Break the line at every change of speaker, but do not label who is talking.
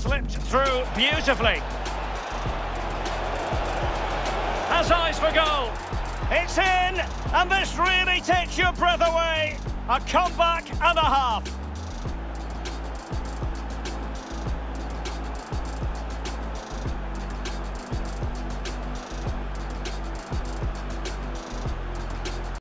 slipped through beautifully. Has eyes for goal. It's in, and this really takes your breath away. A comeback and a half.